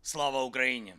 Слава Україні!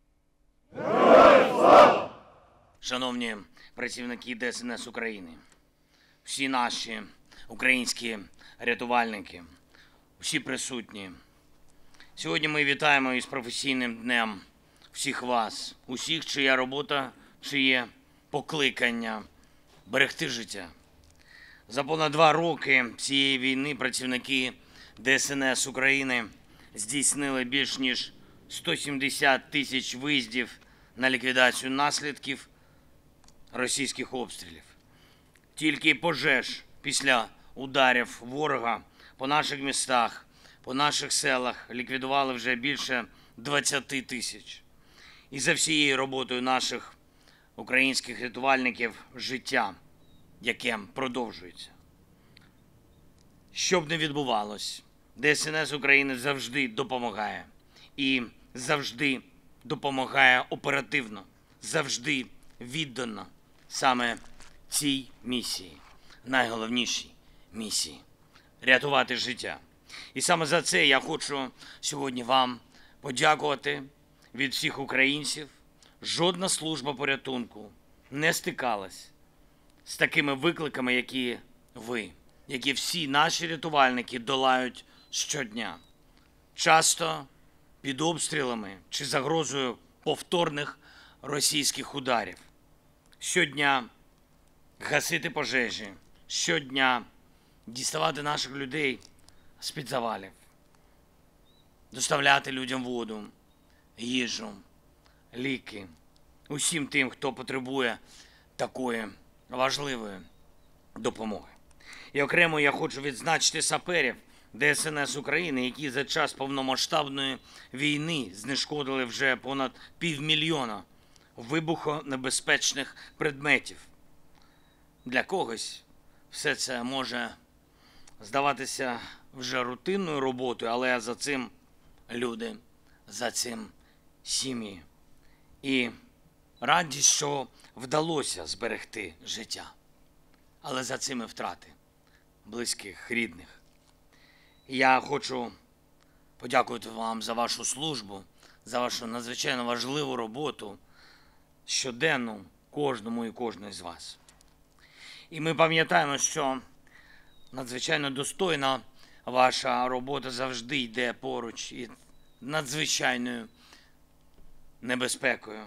Шановні працівники ДСНС України, всі наші українські рятувальники, всі присутні. Сьогодні ми вітаємо із професійним днем всіх вас, усіх, чия робота, чиє покликання берегти життя. За понад 2 роки цієї війни працівники ДСНС України здійснили більш ніж 170 тисяч виїздів на ліквідацію наслідків російських обстрілів. Тільки пожеж після ударів ворога по наших містах, по наших селах ліквідували вже більше 20 тисяч. І за всією роботою наших українських рятувальників життя, яке продовжується. Що б не відбувалось, ДСНС України завжди допомагає. І завжди допомагає оперативно, завжди віддано саме цій місії, найголовнішій місії – рятувати життя. І саме за це я хочу сьогодні вам подякувати від всіх українців. Жодна служба порятунку не стикалась з такими викликами, які ви, які всі наші рятувальники долають щодня. Часто під обстрілами чи загрозою повторних російських ударів. Щодня гасити пожежі, щодня діставати наших людей з-під завалів, доставляти людям воду, їжу, ліки, усім тим, хто потребує такої важливої допомоги. І окремо я хочу відзначити саперів ДСНС України, які за час повномасштабної війни знешкодили вже понад 500 000 вибухонебезпечних предметів. Для когось все це може здаватися вже рутинною роботою, але за цим люди, за цим сім'ї. І радість, що вдалося зберегти життя, але за цими втрати близьких, рідних. Я хочу подякувати вам за вашу службу, за вашу надзвичайно важливу роботу, щоденну кожному і кожної з вас. І ми пам'ятаємо, що надзвичайно достойна ваша робота завжди йде поруч із надзвичайною небезпекою.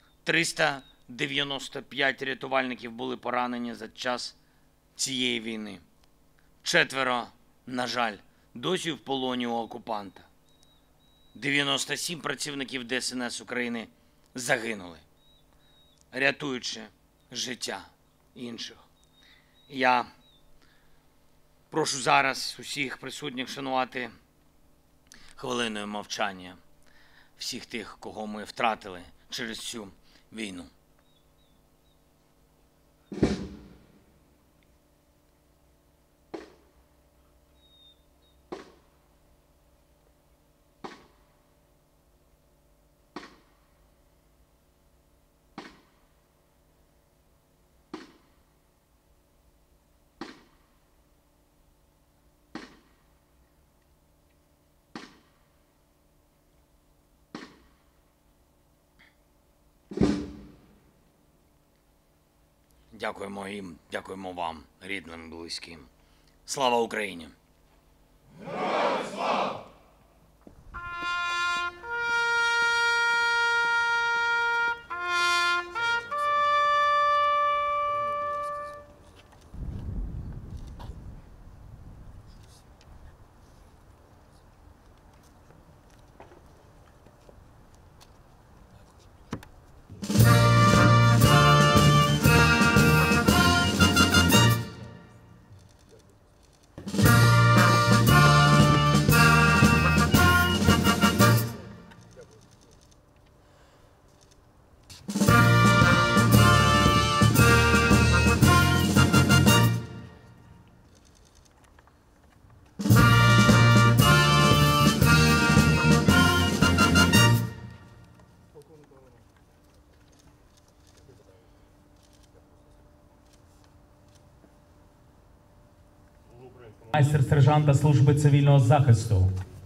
395 рятувальників були поранені за час цієї війни. 4, на жаль, досі в полоні у окупанта. 97 працівників ДСНС України загинули, рятуючи життя інших. Я прошу зараз усіх присутніх шанувати хвилиною мовчання всіх тих, кого ми втратили через цю війну. Дякуємо їм, дякуємо вам, рідним і близьким. Слава Україні! Героям слава! Майстер сержанта служби цивільного захисту